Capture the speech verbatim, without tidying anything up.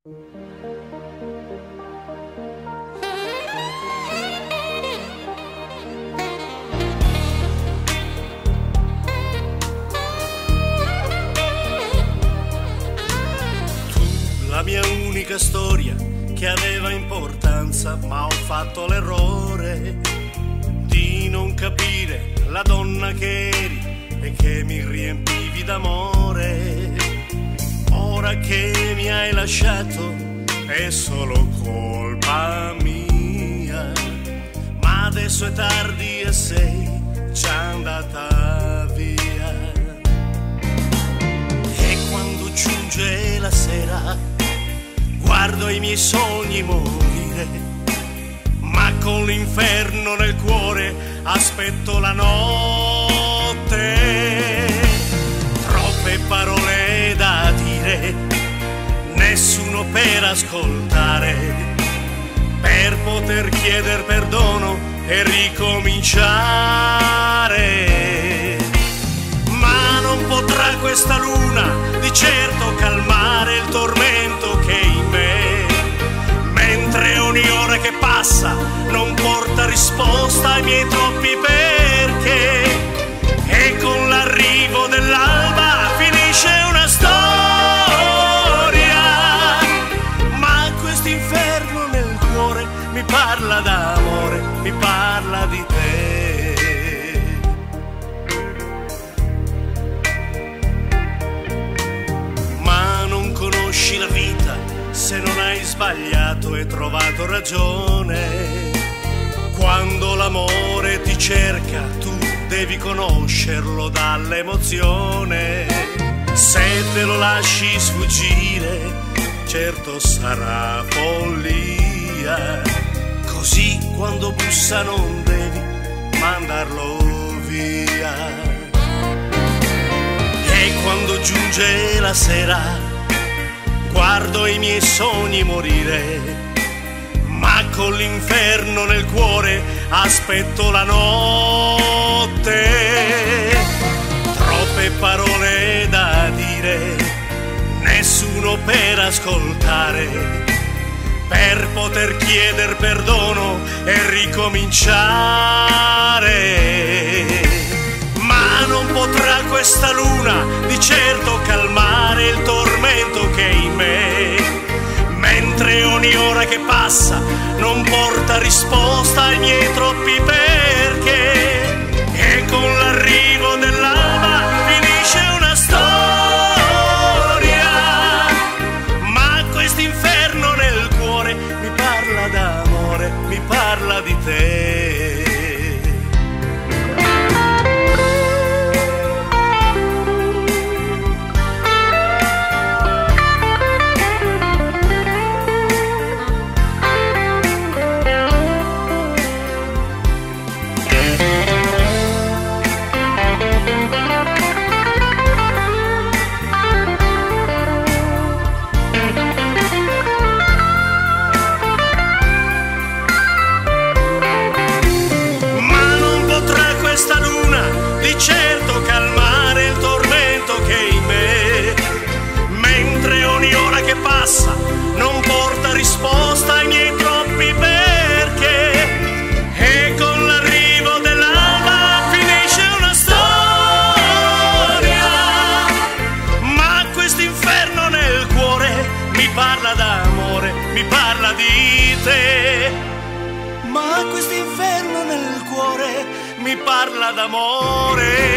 La mia unica storia che aveva importanza, ma ho fatto l'errore di non capire la donna che eri e che mi riempivi d'amore. Ora che mi hai lasciato è solo colpa mia, ma adesso è tardi e sei già andata via. E quando giunge la sera guardo i miei sogni morire, ma con l'inferno nel cuore aspetto la notte. Troppe parole da dire, nessuno per ascoltare, per poter chieder perdono e ricominciare. Ma non potrà questa luna di certo calmare il tormento che in me, mentre ogni ora che passa non porta risposta ai miei troppi perché. E con l'arrivo dell'alba finisce una storia, ma quest'inferno nel cuore mi parla d'amore, mi parla di te. Ma non conosci la vita se non hai sbagliato e trovato ragione. Quando l'amore ti cerca tu devi conoscerlo dall'emozione. Se te lo lasci sfuggire certo sarà follia, così quando bussa non devi mandarlo via. E quando giunge la sera guardo i miei sogni morire, ma con l'inferno nel cuore aspetto la notte. Troppe parole da dire, nessuno per ascoltare, per poter chieder perdono e ricominciare. Ma non potrà questa luna di certo calmare il tormento che è in me, mentre ogni ora che passa non porta risposta ai miei troppi perché. E con l'arrivo dell'alba finisce una storia, ma quest'inferno nel cuore mi parla d'amore, mi parla di te. Di certo calmare il tormento che è in me, mentre ogni ora che passa non porta risposta ai miei troppi perché. E con l'arrivo dell'alba finisce una storia, ma quest'inferno nel cuore mi parla d'amore, mi parla di te. Ma quest'inferno nel cuore mi parla d'amore.